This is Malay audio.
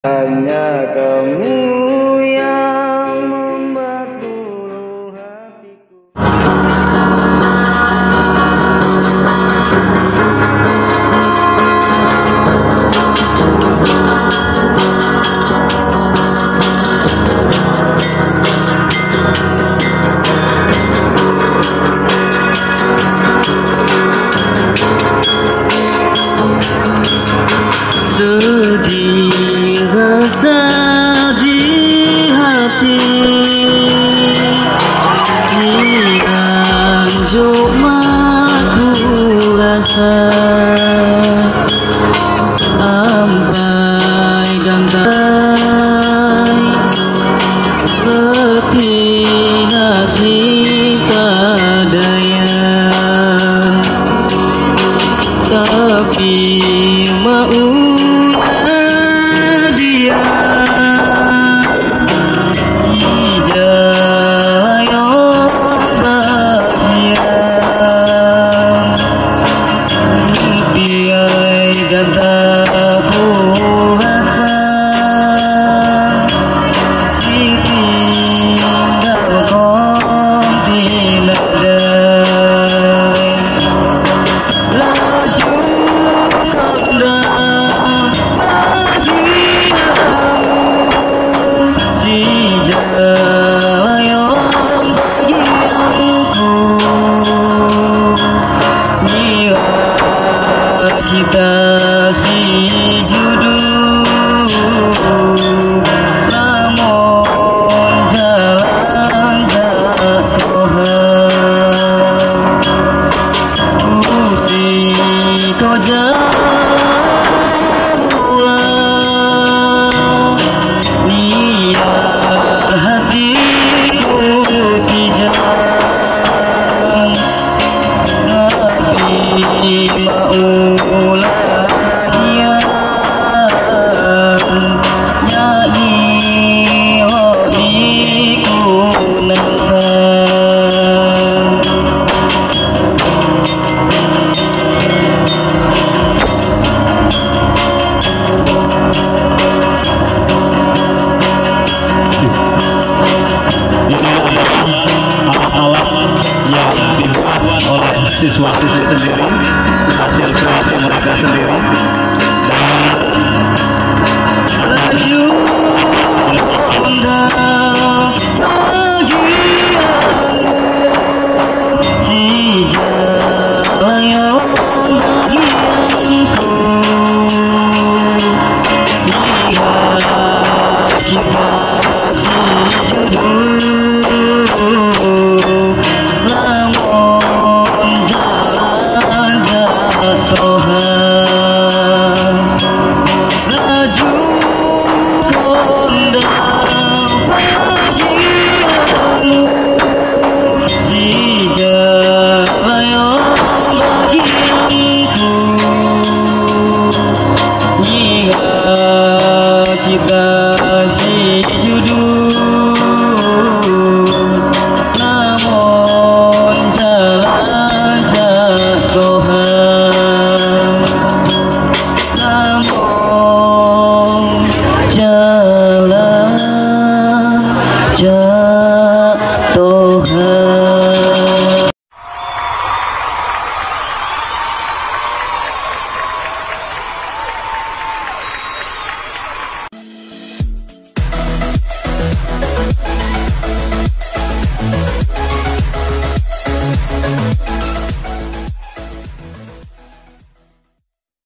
Hanya kamu yang membuat dulu hatiku. Sedih rasa di hati, hilang cuma ku rasa, sampai dan tak seperti nasib tak daya, tapi mau kita si judul, namun jalan jatuh Gusti kau jalan pulang, niat hatiku kijang, tapi mau siswa-siswi sendiri, hasil kreasi mereka sendiri, dan laju si jalan bagianku, lihat kita si judul. Kita si judul, namun jalan jatuh, namun jalan